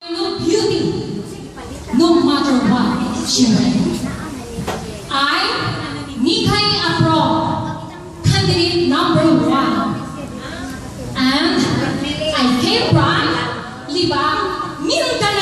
No beauty, no matter what she wears. I, Nikai Afro, candidate number 1. And I came from Liba, Mindanao.